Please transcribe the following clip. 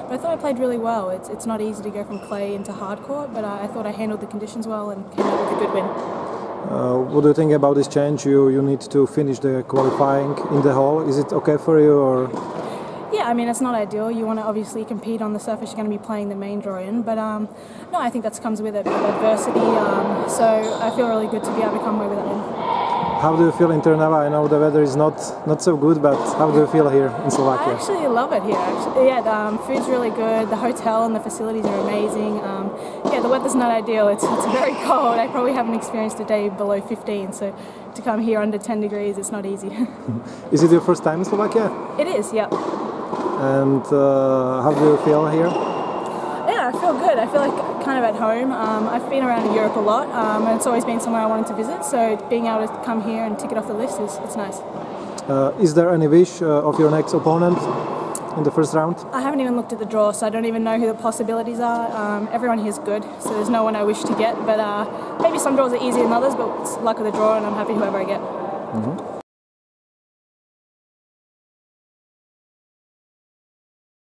But I thought I played really well. It's not easy to go from clay into hard court, but I thought I handled the conditions well and came out with a good win. What do you think about this change? You need to finish the qualifying in the hall. Is it okay for you, or? Yeah, I mean, it's not ideal. You want to obviously compete on the surface you're going to be playing the main draw in, but no, I think that comes with it, with adversity. So I feel really good to be able to come away with that win. How do you feel in Trnava? I know the weather is not so good, but how do you feel here in Slovakia? I actually love it here. Actually, yeah, the food's really good. The hotel and the facilities are amazing. Yeah, the weather's not ideal. It's very cold. I probably haven't experienced a day below 15, so to come here under 10 degrees, it's not easy. Is it your first time in Slovakia? It is, yeah. And how do you feel here? Yeah, I feel good. I feel like kind of at home. I've been around Europe a lot, and it's always been somewhere I wanted to visit, so being able to come here and tick it off the list it's nice. Is there any wish of your next opponent in the first round? I haven't even looked at the draw, so I don't even know who the possibilities are. Everyone here is good, so there's no one I wish to get, but maybe some draws are easier than others, but it's luck of the draw, and I'm happy whoever I get.